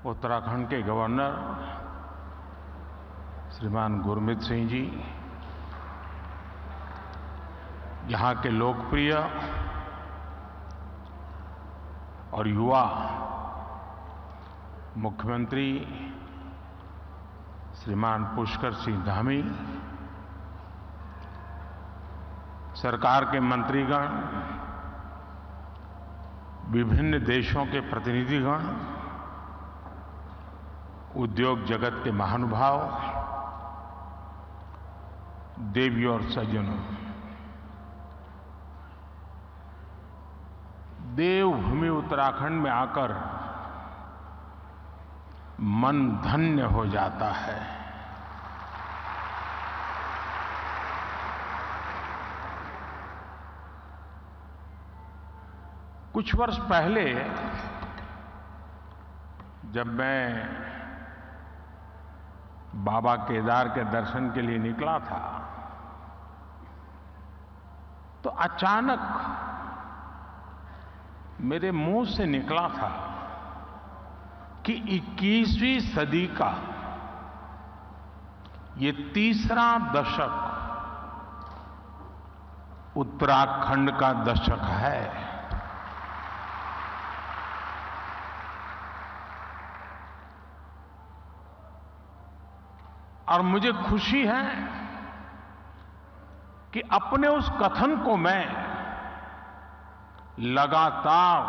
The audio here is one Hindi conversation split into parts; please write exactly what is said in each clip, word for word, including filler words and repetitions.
उत्तराखंड के गवर्नर श्रीमान गुरमीत सिंह जी, यहाँ के लोकप्रिय और युवा मुख्यमंत्री श्रीमान पुष्कर सिंह धामी, सरकार के मंत्रीगण, विभिन्न देशों के प्रतिनिधिगण, उद्योग जगत के महानुभाव, देवी और सज्जनों, देवभूमि उत्तराखंड में आकर मन धन्य हो जाता है। कुछ वर्ष पहले जब मैं बाबा केदार के दर्शन के लिए निकला था, तो अचानक मेरे मुंह से निकला था कि इक्कीसवीं सदी का ये तीसरा दशक उत्तराखंड का दशक है। और मुझे खुशी है कि अपने उस कथन को मैं लगातार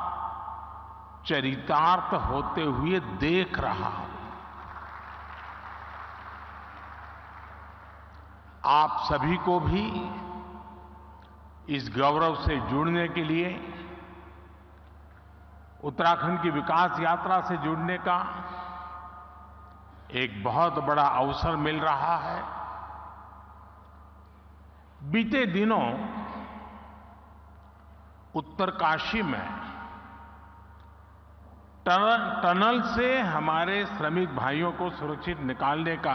चरितार्थ होते हुए देख रहा हूं। आप सभी को भी इस गौरव से जुड़ने के लिए, उत्तराखंड की विकास यात्रा से जुड़ने का एक बहुत बड़ा अवसर मिल रहा है। बीते दिनों उत्तरकाशी में टनल से हमारे श्रमिक भाइयों को सुरक्षित निकालने का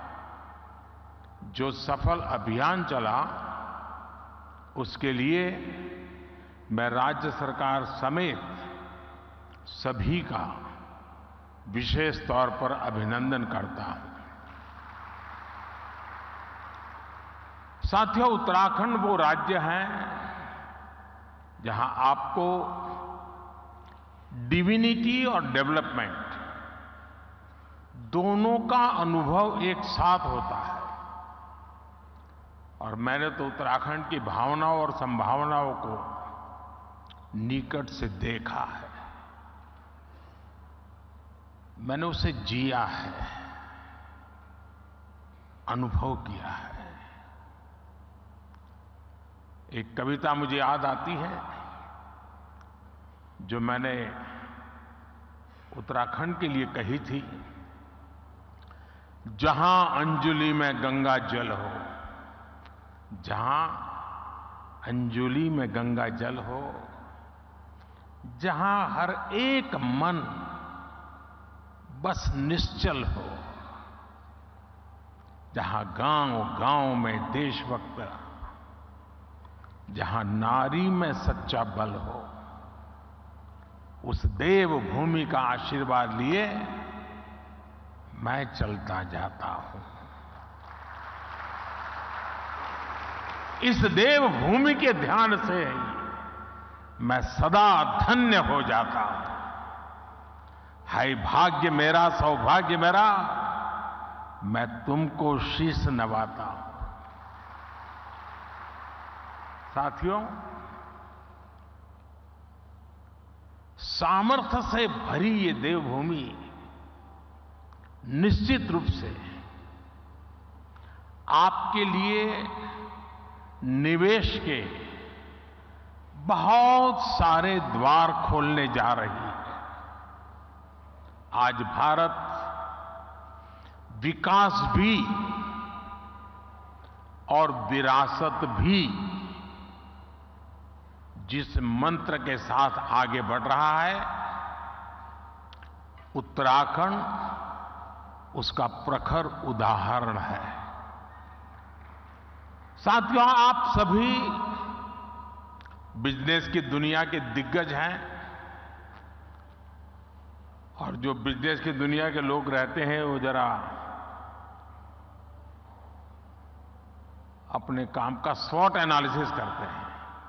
जो सफल अभियान चला, उसके लिए मैं राज्य सरकार समेत सभी का विशेष तौर पर अभिनंदन करता हूं। साथियों, उत्तराखंड वो राज्य है जहां आपको डिविनिटी और डेवलपमेंट दोनों का अनुभव एक साथ होता है। और मैंने तो उत्तराखंड की भावनाओं और संभावनाओं को निकट से देखा है, मैंने उसे जिया है, अनुभव किया है। एक कविता मुझे याद आती है जो मैंने उत्तराखंड के लिए कही थी। जहां अंजुलि में गंगा जल हो, जहां अंजुलि में गंगा जल हो, जहां हर एक मन बस निश्चल हो, जहां गांव-गांव में देशभक्त, जहां नारी में सच्चा बल हो, उस देवभूमि का आशीर्वाद लिए मैं चलता जाता हूं। इस देवभूमि के ध्यान से मैं सदा धन्य हो जाता हूं। हाय भाग्य मेरा, सौभाग्य मेरा, मैं तुमको शीश नवाता हूं। साथियों, सामर्थ्य से भरी ये देवभूमि निश्चित रूप से आपके लिए निवेश के बहुत सारे द्वार खोलने जा रही है। आज भारत विकास भी और विरासत भी जिस मंत्र के साथ आगे बढ़ रहा है, उत्तराखंड उसका प्रखर उदाहरण है। साथियों, आप सभी बिजनेस की दुनिया के दिग्गज हैं और जो बिजनेस की दुनिया के लोग रहते हैं वो जरा अपने काम का स्वॉट एनालिसिस करते हैं।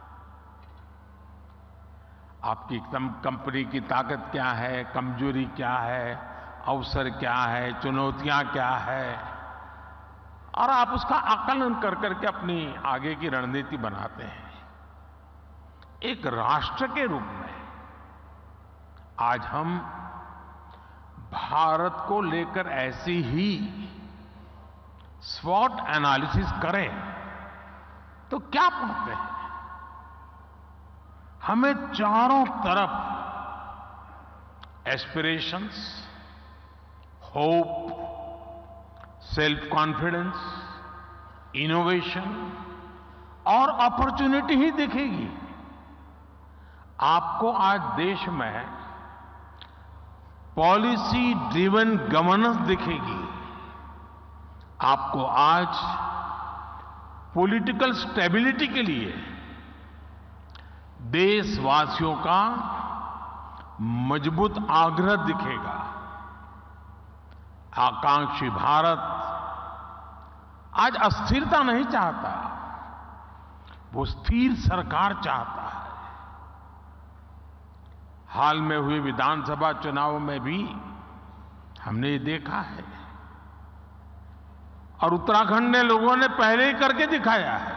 आपकी एकदम कंपनी की ताकत क्या है, कमजोरी क्या है, अवसर क्या है, चुनौतियां क्या है, और आप उसका आकलन कर करके अपनी आगे की रणनीति बनाते हैं। एक राष्ट्र के रूप में आज हम भारत को लेकर ऐसी ही स्वॉट एनालिसिस करें तो क्या पाते हैं? हमें चारों तरफ aspirations, hope, self confidence, innovation और अपॉर्चुनिटी ही दिखेगी। आपको आज देश में पॉलिसी ड्रिवन गवर्नेंस दिखेगी। आपको आज पॉलिटिकल स्टेबिलिटी के लिए देशवासियों का मजबूत आग्रह दिखेगा। आकांक्षी भारत आज अस्थिरता नहीं चाहता, वो स्थिर सरकार चाहता है। हाल में हुए विधानसभा चुनाव में भी हमने ये देखा है, और उत्तराखंड ने लोगों ने पहले ही करके दिखाया है।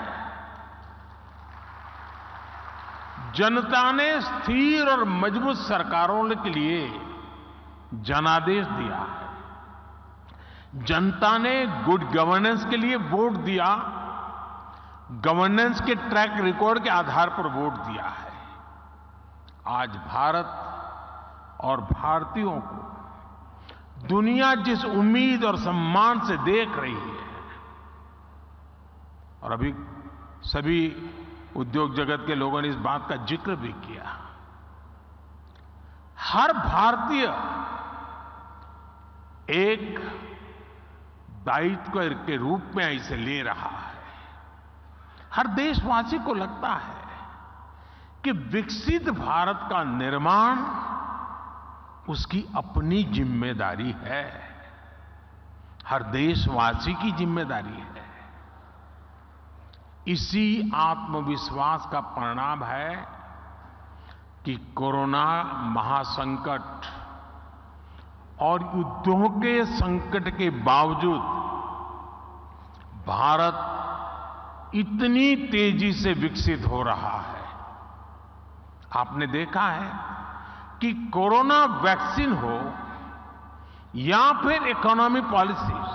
जनता ने स्थिर और मजबूत सरकारों के लिए जनादेश दिया है। जनता ने गुड गवर्नेंस के लिए वोट दिया, गवर्नेंस के ट्रैक रिकॉर्ड के आधार पर वोट दिया है। आज भारत और भारतीयों को दुनिया जिस उम्मीद और सम्मान से देख रही है, और अभी सभी उद्योग जगत के लोगों ने इस बात का जिक्र भी किया, हर भारतीय एक दायित्व के रूप में इसे ले रहा है। हर देशवासी को लगता है कि विकसित भारत का निर्माण उसकी अपनी जिम्मेदारी है, हर देशवासी की जिम्मेदारी है। इसी आत्मविश्वास का परिणाम है कि कोरोना महासंकट और युद्धों के संकट के बावजूद भारत इतनी तेजी से विकसित हो रहा है। आपने देखा है कि कोरोना वैक्सीन हो या फिर इकोनॉमी पॉलिसीज,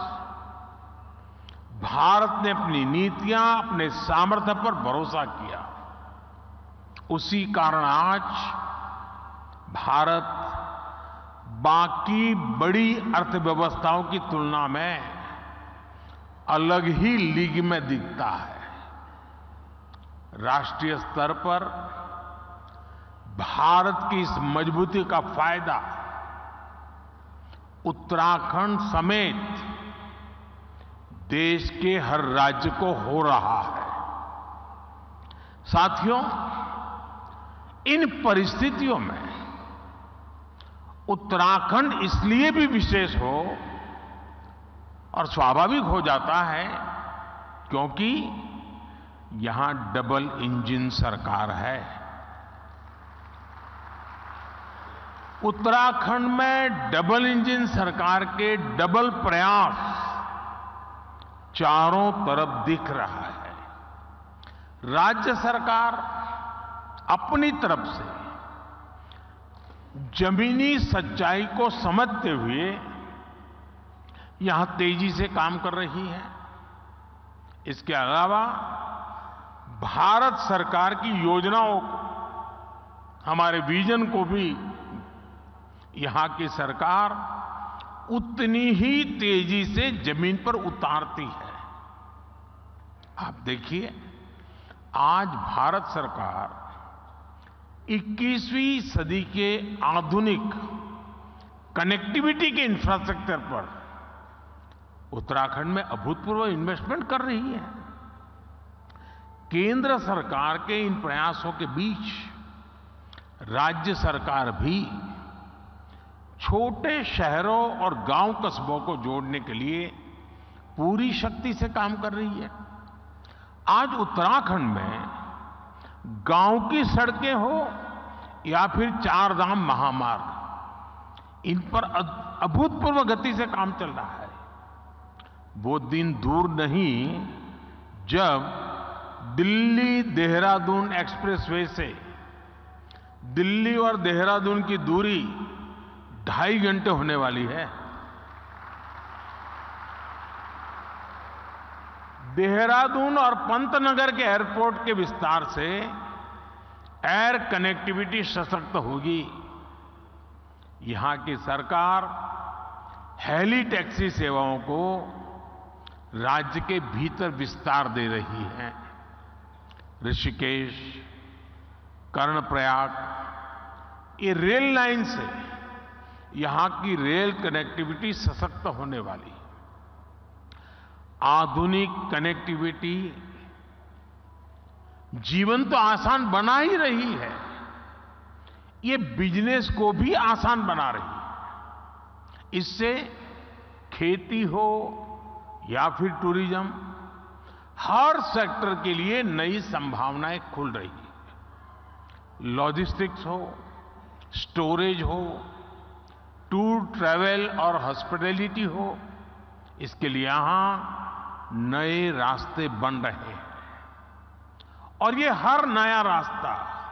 भारत ने अपनी नीतियां, अपने सामर्थ्य पर भरोसा किया। उसी कारण आज भारत बाकी बड़ी अर्थव्यवस्थाओं की तुलना में अलग ही लीग में दिखता है। राष्ट्रीय स्तर पर भारत की इस मजबूती का फायदा उत्तराखंड समेत देश के हर राज्य को हो रहा है। साथियों, इन परिस्थितियों में उत्तराखंड इसलिए भी विशेष हो और स्वाभाविक हो जाता है क्योंकि यहां डबल इंजन सरकार है। उत्तराखंड में डबल इंजन सरकार के डबल प्रयास चारों तरफ दिख रहा है। राज्य सरकार अपनी तरफ से जमीनी सच्चाई को समझते हुए यहां तेजी से काम कर रही है। इसके अलावा भारत सरकार की योजनाओं को, हमारे विजन को भी यहां की सरकार उतनी ही तेजी से जमीन पर उतारती है। आप देखिए, आज भारत सरकार इक्कीसवीं सदी के आधुनिक कनेक्टिविटी के इंफ्रास्ट्रक्चर पर उत्तराखंड में अभूतपूर्व इन्वेस्टमेंट कर रही है। केंद्र सरकार के इन प्रयासों के बीच राज्य सरकार भी छोटे शहरों और गांव कस्बों को जोड़ने के लिए पूरी शक्ति से काम कर रही है। आज उत्तराखंड में गांव की सड़कें हो या फिर चार धाम महामार्ग, इन पर अभूतपूर्व गति से काम चल रहा है। वो दिन दूर नहीं जब दिल्ली देहरादून एक्सप्रेसवे से दिल्ली और देहरादून की दूरी ढाई घंटे होने वाली है। देहरादून और पंतनगर के एयरपोर्ट के विस्तार से एयर कनेक्टिविटी सशक्त होगी। यहां की सरकार हेली टैक्सी सेवाओं को राज्य के भीतर विस्तार दे रही है। ऋषिकेश, कर्णप्रयाग, ये रेल लाइन से यहां की रेल कनेक्टिविटी सशक्त होने वाली है। आधुनिक कनेक्टिविटी जीवन तो आसान बना ही रही है, ये बिजनेस को भी आसान बना रही है। इससे खेती हो या फिर टूरिज्म, हर सेक्टर के लिए नई संभावनाएं खुल रही है। लॉजिस्टिक्स हो, स्टोरेज हो, टूर ट्रैवल और हॉस्पिटैलिटी हो, इसके लिए यहां नए रास्ते बन रहे हैं। और ये हर नया रास्ता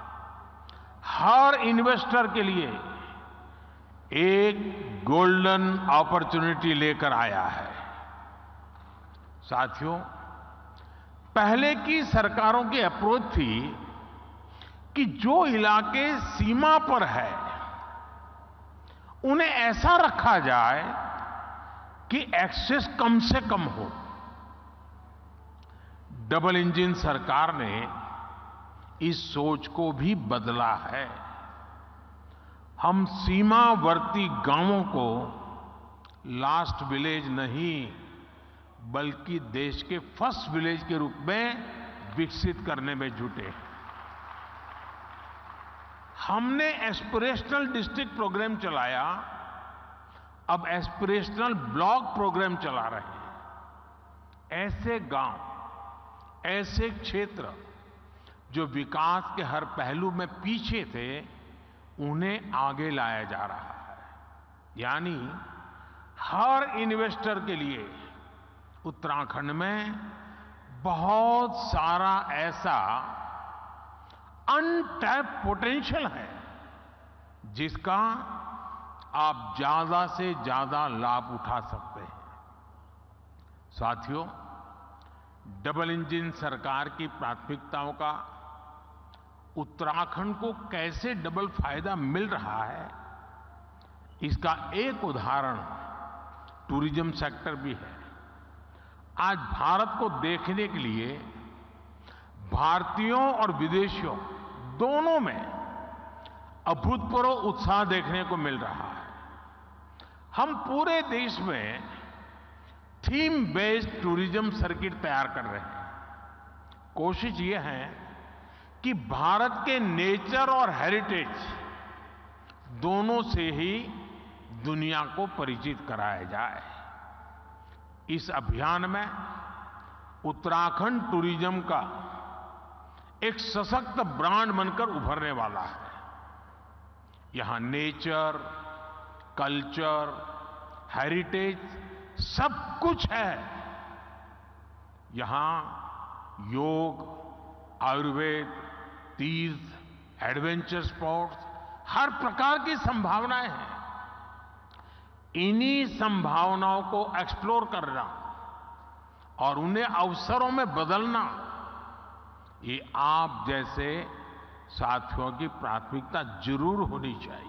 हर इन्वेस्टर के लिए एक गोल्डन अपॉर्चुनिटी लेकर आया है। साथियों, पहले की सरकारों की अप्रोच थी कि जो इलाके सीमा पर है उन्हें ऐसा रखा जाए कि एक्सेस कम से कम हो। डबल इंजन सरकार ने इस सोच को भी बदला है। हम सीमावर्ती गांवों को लास्ट विलेज नहीं बल्कि देश के फर्स्ट विलेज के रूप में विकसित करने में जुटे हैं। हमने एस्पिरेशनल डिस्ट्रिक्ट प्रोग्राम चलाया, अब एस्पिरेशनल ब्लॉक प्रोग्राम चला रहे हैं। ऐसे गांव, ऐसे क्षेत्र जो विकास के हर पहलू में पीछे थे, उन्हें आगे लाया जा रहा है। यानी हर इन्वेस्टर के लिए उत्तराखंड में बहुत सारा ऐसा अनटैप पोटेंशियल है जिसका आप ज्यादा से ज्यादा लाभ उठा सकते हैं। साथियों, डबल इंजन सरकार की प्राथमिकताओं का उत्तराखंड को कैसे डबल फायदा मिल रहा है, इसका एक उदाहरण टूरिज्म सेक्टर भी है। आज भारत को देखने के लिए भारतीयों और विदेशियों दोनों में अभूतपूर्व उत्साह देखने को मिल रहा है। हम पूरे देश में थीम बेस्ड टूरिज्म सर्किट तैयार कर रहे हैं। कोशिश ये है कि भारत के नेचर और हेरिटेज दोनों से ही दुनिया को परिचित कराया जाए। इस अभियान में उत्तराखंड टूरिज्म का एक सशक्त ब्रांड बनकर उभरने वाला है। यहां नेचर, कल्चर, हेरिटेज सब कुछ है। यहां योग, आयुर्वेद, तीर्थ, एडवेंचर स्पोर्ट्स, हर प्रकार की संभावनाएं हैं। इन्हीं संभावनाओं को एक्सप्लोर करना और उन्हें अवसरों में बदलना, ये आप जैसे साथियों की प्राथमिकता जरूर होनी चाहिए।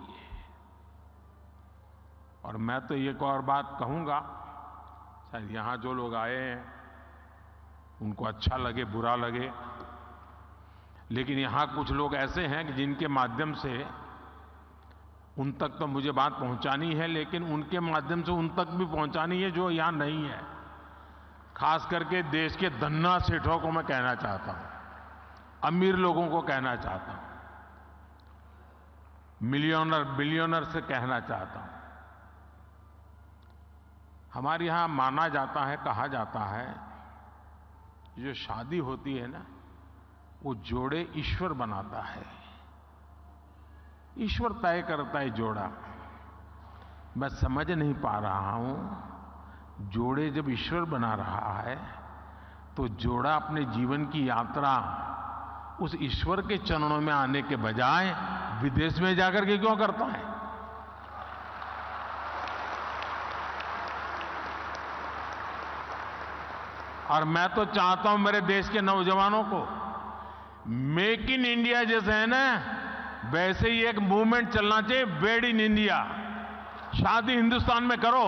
और मैं तो एक और बात कहूंगा, शायद यहां जो लोग आए हैं उनको अच्छा लगे बुरा लगे, लेकिन यहां कुछ लोग ऐसे हैं कि जिनके माध्यम से उन तक तो मुझे बात पहुंचानी है, लेकिन उनके माध्यम से उन तक भी पहुंचानी है जो यहां नहीं है। खास करके देश के धन्ना सेठों को मैं कहना चाहता हूं, अमीर लोगों को कहना चाहता हूं, मिलियनर बिलियनर से कहना चाहता हूं हमारे यहाँ माना जाता है, कहा जाता है, जो शादी होती है ना, वो जोड़े ईश्वर बनाता है, ईश्वर तय करता है जोड़ा। मैं समझ नहीं पा रहा हूं, जोड़े जब ईश्वर बना रहा है तो जोड़ा अपने जीवन की यात्रा उस ईश्वर के चरणों में आने के बजाय विदेश में जाकर के क्यों करता है? और मैं तो चाहता हूं मेरे देश के नौजवानों को, मेक इन इंडिया जैसे है ना, वैसे ही एक मूवमेंट चलना चाहिए, मेड इन इंडिया। शादी हिंदुस्तान में करो।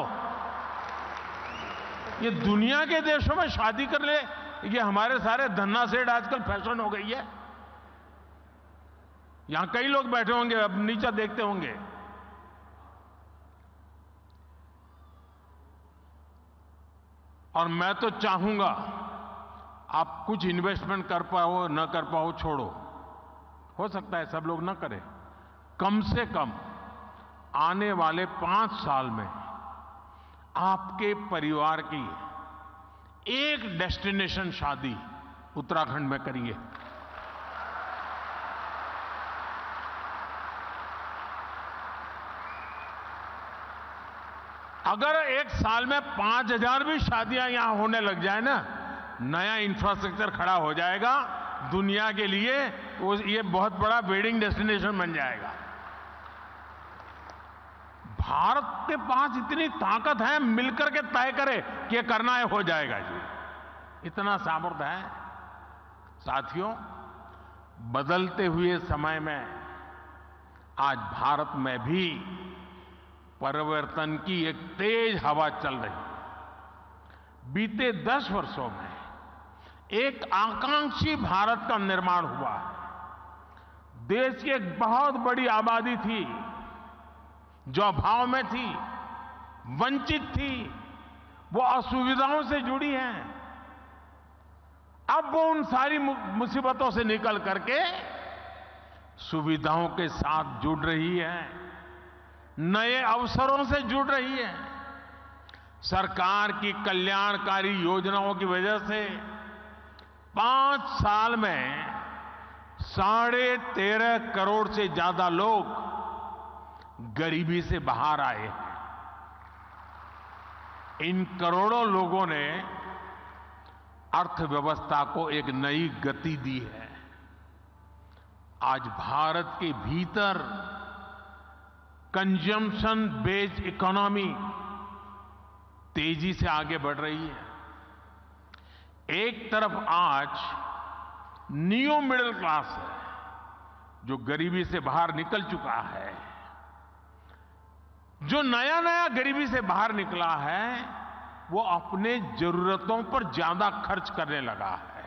ये दुनिया के देशों में शादी कर ले, ये हमारे सारे धन्ना सेठ आजकल फैशन हो गई है। यहां कई लोग बैठे होंगे, अब नीचे देखते होंगे। और मैं तो चाहूंगा आप कुछ इन्वेस्टमेंट कर पाओ न कर पाओ छोड़ो, हो सकता है सब लोग न करें, कम से कम आने वाले पांच साल में आपके परिवार की एक डेस्टिनेशन शादी उत्तराखंड में करिए। अगर एक साल में पांच हजार भी शादियां यहां होने लग जाए ना, नया इंफ्रास्ट्रक्चर खड़ा हो जाएगा दुनिया के लिए, वो ये बहुत बड़ा वेडिंग डेस्टिनेशन बन जाएगा। भारत के पास इतनी ताकत है, मिलकर के तय करे कि ये करना है, हो जाएगा जी, इतना सामर्थ्य है। साथियों, बदलते हुए समय में आज भारत में भी परिवर्तन की एक तेज हवा चल रही है। बीते दस वर्षों में एक आकांक्षी भारत का निर्माण हुआ है। देश की एक बहुत बड़ी आबादी थी जो अभाव में थी, वंचित थी, वो असुविधाओं से जुड़ी है। अब वो उन सारी मुसीबतों से निकल करके सुविधाओं के साथ जुड़ रही है, नए अवसरों से जुड़ रही है। सरकार की कल्याणकारी योजनाओं की वजह से पांच साल में साढ़े तेरह करोड़ से ज्यादा लोग गरीबी से बाहर आए हैं। इन करोड़ों लोगों ने अर्थव्यवस्था को एक नई गति दी है। आज भारत के भीतर कंजम्पशन बेस्ड इकोनॉमी तेजी से आगे बढ़ रही है। एक तरफ आज न्यू मिडिल क्लास है जो गरीबी से बाहर निकल चुका है, जो नया नया गरीबी से बाहर निकला है वो अपने जरूरतों पर ज्यादा खर्च करने लगा है।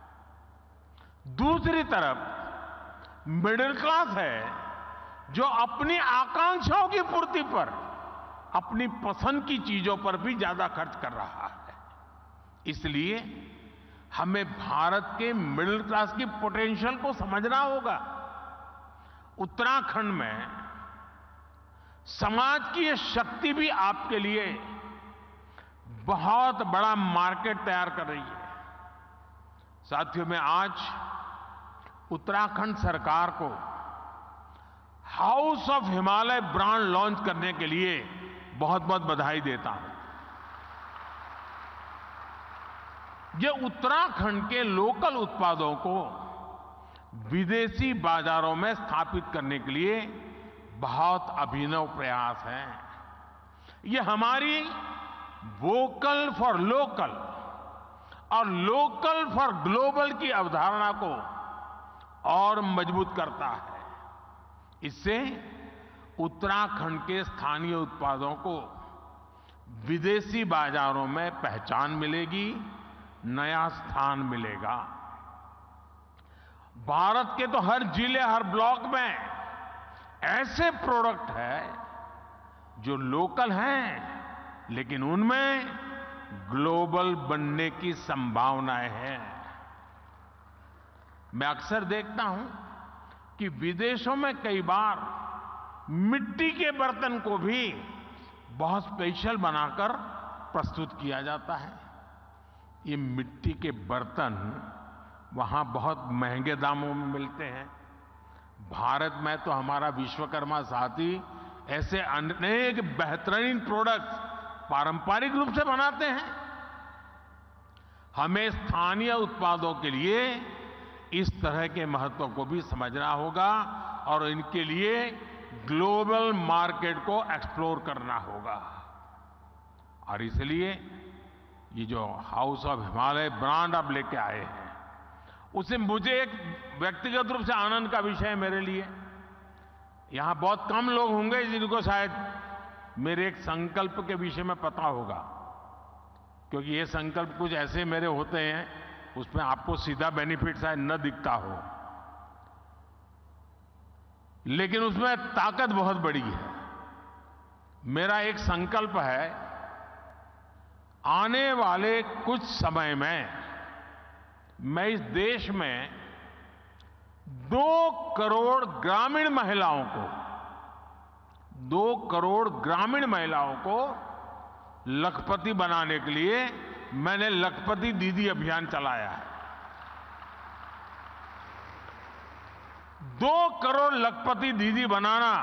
दूसरी तरफ मिडिल क्लास है जो अपनी आकांक्षाओं की पूर्ति पर, अपनी पसंद की चीजों पर भी ज्यादा खर्च कर रहा है। इसलिए हमें भारत के मिडिल क्लास की पोटेंशियल को समझना होगा। उत्तराखंड में समाज की ये शक्ति भी आपके लिए बहुत बड़ा मार्केट तैयार कर रही है। साथियों, मैं आज उत्तराखंड सरकार को house of Himalaya brand launch करने के लिए बहुत बहुत बधाई देता हूं। ये उत्तराखंड के लोकल उत्पादों को विदेशी बाजारों में स्थापित करने के लिए बहुत अभिनव प्रयास है। ये हमारी वोकल फॉर लोकल और लोकल फॉर ग्लोबल की अवधारणा को और मजबूत करता है। इससे उत्तराखंड के स्थानीय उत्पादों को विदेशी बाजारों में पहचान मिलेगी, नया स्थान मिलेगा। भारत के तो हर जिले, हर ब्लॉक में ऐसे प्रोडक्ट हैं जो लोकल हैं लेकिन उनमें ग्लोबल बनने की संभावनाएं हैं। मैं अक्सर देखता हूं कि विदेशों में कई बार मिट्टी के बर्तन को भी बहुत स्पेशल बनाकर प्रस्तुत किया जाता है। ये मिट्टी के बर्तन वहाँ बहुत महंगे दामों में मिलते हैं। भारत में तो हमारा विश्वकर्मा साथी ऐसे अनेक बेहतरीन प्रोडक्ट्स पारंपरिक रूप से बनाते हैं। हमें स्थानीय उत्पादों के लिए इस तरह के महत्व को भी समझना होगा और इनके लिए ग्लोबल मार्केट को एक्सप्लोर करना होगा। और इसलिए ये जो हाउस ऑफ हिमालय ब्रांड आप लेके आए हैं, उससे मुझे एक व्यक्तिगत रूप से आनंद का विषय है मेरे लिए। यहां बहुत कम लोग होंगे जिनको शायद मेरे एक संकल्प के विषय में पता होगा, क्योंकि ये संकल्प कुछ ऐसे मेरे होते हैं उसमें आपको सीधा बेनिफिट शायद न दिखता हो, लेकिन उसमें ताकत बहुत बड़ी है। मेरा एक संकल्प है, आने वाले कुछ समय में मैं इस देश में दो करोड़ ग्रामीण महिलाओं को दो करोड़ ग्रामीण महिलाओं को लखपति बनाने के लिए मैंने लखपति दीदी अभियान चलाया है। दो करोड़ लखपति दीदी बनाना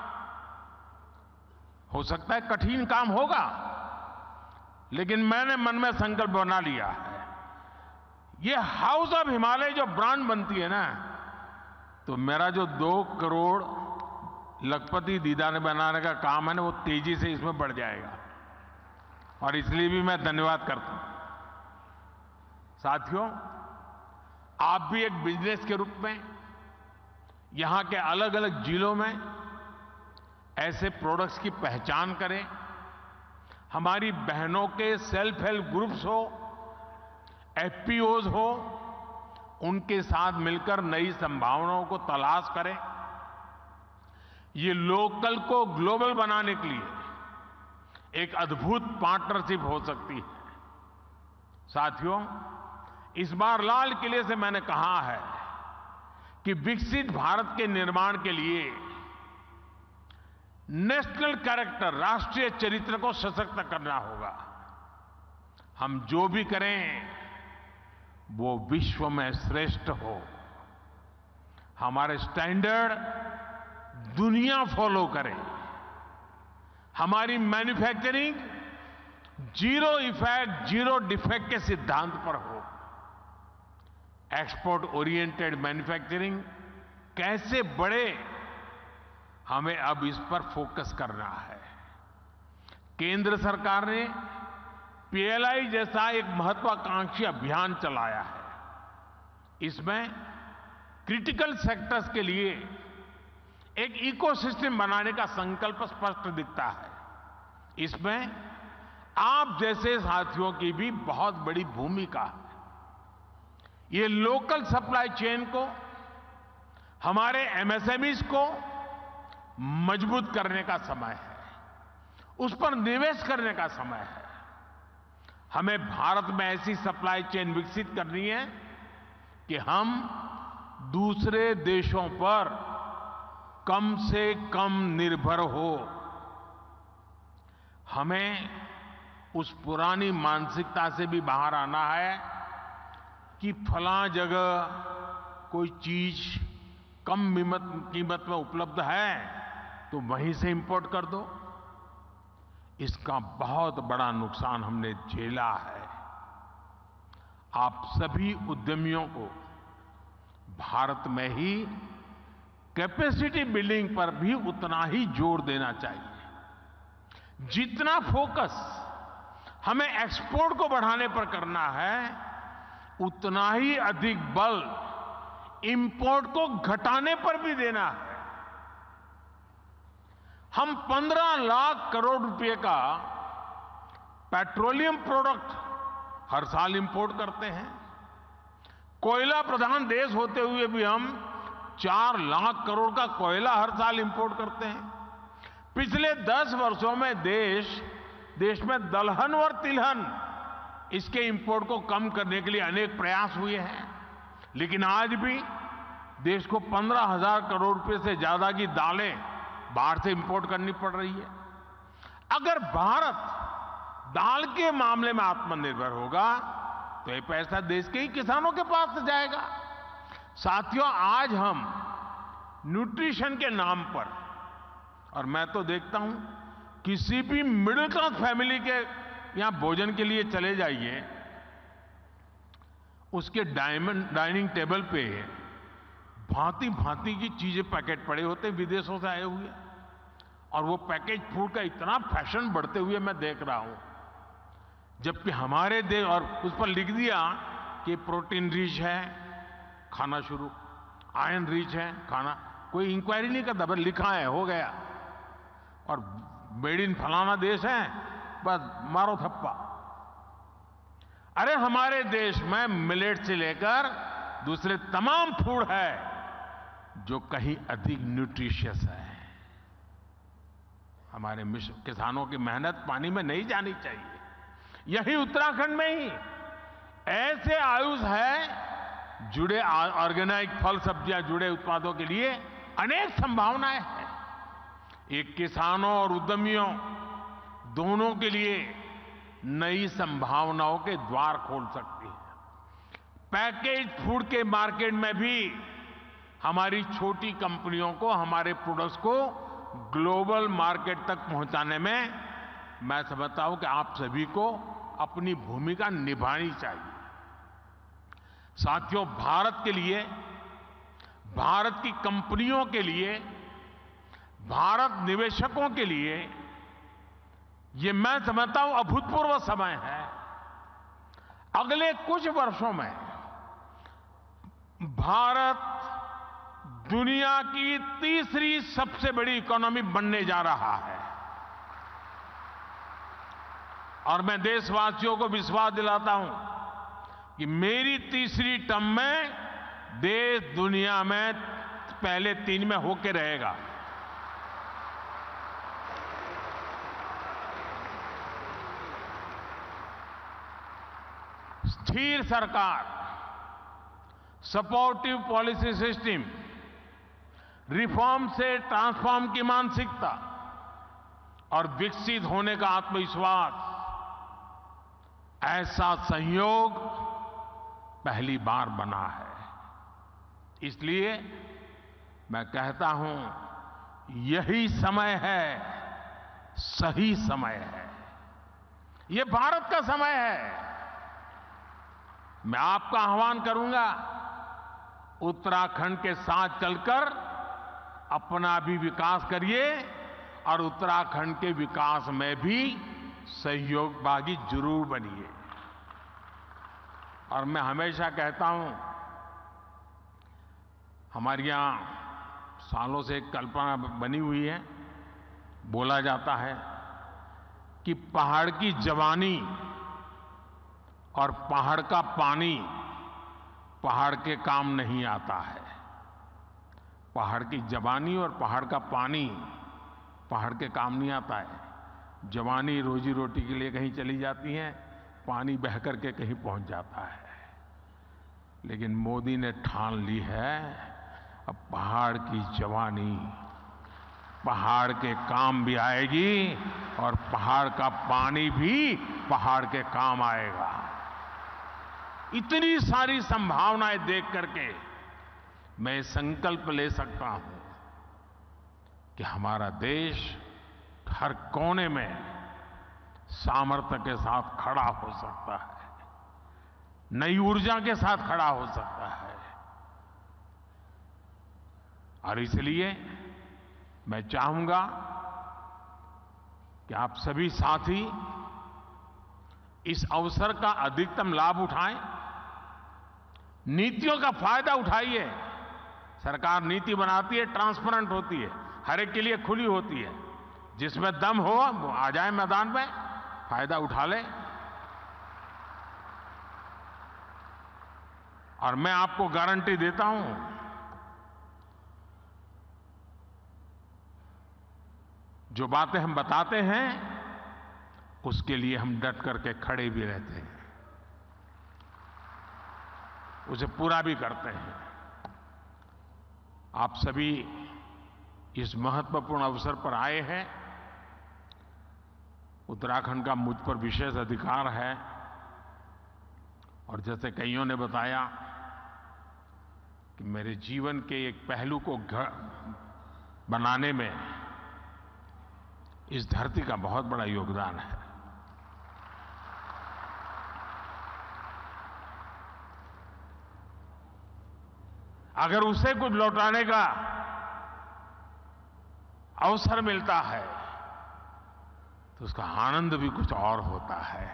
हो सकता है कठिन काम होगा, लेकिन मैंने मन में संकल्प बना लिया है। ये हाउस ऑफ हिमालय जो ब्रांड बनती है ना, तो मेरा जो दो करोड़ लखपति दीदा ने बनाने का काम है ना, वो तेजी से इसमें बढ़ जाएगा। और इसलिए भी मैं धन्यवाद करता हूं। साथियों, आप भी एक बिजनेस के रूप में यहां के अलग अलग जिलों में ऐसे प्रोडक्ट्स की पहचान करें। हमारी बहनों के सेल्फ हेल्प ग्रुप्स हो, एफ पी ओज़ हो, उनके साथ मिलकर नई संभावनाओं को तलाश करें। ये लोकल को ग्लोबल बनाने के लिए एक अद्भुत पार्टनरशिप हो सकती है। साथियों, इस बार लाल किले से मैंने कहा है कि विकसित भारत के निर्माण के लिए नेशनल कैरेक्टर, राष्ट्रीय चरित्र को सशक्त करना होगा। हम जो भी करें वो विश्व में श्रेष्ठ हो। हमारे स्टैंडर्ड दुनिया फॉलो करे। हमारी manufacturing zero effect, zero defect के सिद्धांत पर हो। एक्सपोर्ट ओरिएंटेड मैन्युफैक्चरिंग कैसे बढ़े, हमें अब इस पर फोकस करना है। केंद्र सरकार ने पी एल आई जैसा एक महत्वाकांक्षी अभियान चलाया है। इसमें क्रिटिकल सेक्टर्स के लिए एक इकोसिस्टम बनाने का संकल्प स्पष्ट दिखता है। इसमें आप जैसे साथियों की भी बहुत बड़ी भूमिका है। ये लोकल सप्लाई चेन को, हमारे एम एस एम ईज़ को मजबूत करने का समय है, उस पर निवेश करने का समय है। हमें भारत में ऐसी सप्लाई चेन विकसित करनी है कि हम दूसरे देशों पर कम से कम निर्भर हो। हमें उस पुरानी मानसिकता से भी बाहर आना है कि फलां जगह कोई चीज कम कीमत में उपलब्ध है तो वहीं से इंपोर्ट कर दो। इसका बहुत बड़ा नुकसान हमने झेला है। आप सभी उद्यमियों को भारत में ही कैपेसिटी बिल्डिंग पर भी उतना ही जोर देना चाहिए। जितना फोकस हमें एक्सपोर्ट को बढ़ाने पर करना है, उतना ही अधिक बल इंपोर्ट को घटाने पर भी देना है। हम पंद्रह लाख करोड़ रुपए का पेट्रोलियम प्रोडक्ट हर साल इंपोर्ट करते हैं। कोयला प्रधान देश होते हुए भी हम चार लाख करोड़ का कोयला हर साल इंपोर्ट करते हैं। पिछले दस वर्षों में देश देश में दलहन और तिलहन इसके इंपोर्ट को कम करने के लिए अनेक प्रयास हुए हैं, लेकिन आज भी देश को पंद्रह हजार करोड़ रुपए से ज्यादा की दालें बाहर से इंपोर्ट करनी पड़ रही है। अगर भारत दाल के मामले में आत्मनिर्भर होगा तो ये पैसा देश के ही किसानों के पास जाएगा। साथियों, आज हम न्यूट्रिशन के नाम पर, और मैं तो देखता हूं किसी भी मिडिल क्लास फैमिली के यहां भोजन के लिए चले जाइए, उसके डायमंड डाइनिंग टेबल पे भांति भांति की चीजें पैकेट पड़े होते हैं विदेशों से आए हुए, और वो पैकेज फूड का इतना फैशन बढ़ते हुए मैं देख रहा हूं, जबकि हमारे देश, और उस पर लिख दिया कि प्रोटीन रिच है, खाना शुरू, आयरन रिच है खाना, कोई इंक्वायरी नहीं करता, बस लिखा है हो गया, और मेड इन फलाना देश है, बस मारो थप्पा। अरे हमारे देश में मिलेट से लेकर दूसरे तमाम फूड है जो कहीं अधिक न्यूट्रिशियस है। हमारे किसानों की मेहनत पानी में नहीं जानी चाहिए। यही उत्तराखंड में ही ऐसे आयुष है जुड़े ऑर्गेनिक फल सब्जियां जुड़े उत्पादों के लिए अनेक संभावनाएं हैं। एक किसानों और उद्यमियों दोनों के लिए नई संभावनाओं के द्वार खोल सकती है। पैकेज फूड के मार्केट में भी हमारी छोटी कंपनियों को हमारे प्रोडक्ट्स को ग्लोबल मार्केट तक पहुंचाने में मैं समझता हूं कि आप सभी को अपनी भूमिका निभानी चाहिए। साथियों, भारत के लिए, भारत की कंपनियों के लिए, भारत निवेशकों के लिए ये मैं समझता हूं अभूतपूर्व समय है। अगले कुछ वर्षों में भारत दुनिया की तीसरी सबसे बड़ी इकोनॉमी बनने जा रहा है, और मैं देशवासियों को विश्वास दिलाता हूं कि मेरी तीसरी टर्म में देश दुनिया में पहले तीन में होके रहेगा। स्थिर सरकार, सपोर्टिव पॉलिसी सिस्टम, रिफॉर्म से ट्रांसफॉर्म की मानसिकता और विकसित होने का आत्मविश्वास, ऐसा संयोग पहली बार बना है। इसलिए मैं कहता हूं यही समय है, सही समय है, ये भारत का समय है। मैं आपका आह्वान करूंगा, उत्तराखंड के साथ चलकर अपना भी विकास करिए और उत्तराखंड के विकास में भी सहयोगभागी जरूर बनिए। और मैं हमेशा कहता हूं, हमारे यहां सालों से एक कल्पना बनी हुई है, बोला जाता है कि पहाड़ की जवानी और पहाड़ का पानी पहाड़ के काम नहीं आता है। पहाड़ की जवानी और पहाड़ का पानी पहाड़ के काम नहीं आता है। जवानी रोजी रोटी के लिए कहीं चली जाती है, पानी बह करके कहीं पहुंच जाता है। लेकिन मोदी ने ठान ली है, अब पहाड़ की जवानी पहाड़ के काम भी आएगी और पहाड़ का पानी भी पहाड़ के काम आएगा। इतनी सारी संभावनाएं देख करके मैं संकल्प ले सकता हूं कि हमारा देश हर कोने में सामर्थ्य के साथ खड़ा हो सकता है, नई ऊर्जा के साथ खड़ा हो सकता है। और इसलिए मैं चाहूंगा कि आप सभी साथी इस अवसर का अधिकतम लाभ उठाएं, नीतियों का फायदा उठाइए। सरकार नीति बनाती है, ट्रांसपेरेंट होती है, हर एक के लिए खुली होती है। जिसमें दम हो वो आ जाए मैदान में, फायदा उठा ले। और मैं आपको गारंटी देता हूं, जो बातें हम बताते हैं उसके लिए हम डट करके खड़े भी रहते हैं, उसे पूरा भी करते हैं। आप सभी इस महत्वपूर्ण अवसर पर आए हैं, उत्तराखंड का मुझ पर विशेष अधिकार है और जैसे कईयों ने बताया कि मेरे जीवन के एक पहलू को घर बनाने में इस धरती का बहुत बड़ा योगदान है। अगर उसे कुछ लौटाने का अवसर मिलता है तो उसका आनंद भी कुछ और होता है।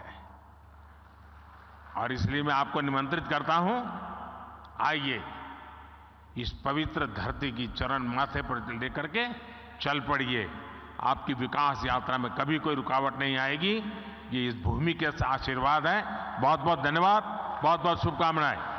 और इसलिए मैं आपको निमंत्रित करता हूं, आइए इस पवित्र धरती की चरण माथे पर लेकर के चल पड़िए। आपकी विकास यात्रा में कभी कोई रुकावट नहीं आएगी। ये इस भूमि के आशीर्वाद है। बहुत बहुत धन्यवाद, बहुत बहुत शुभकामनाएं।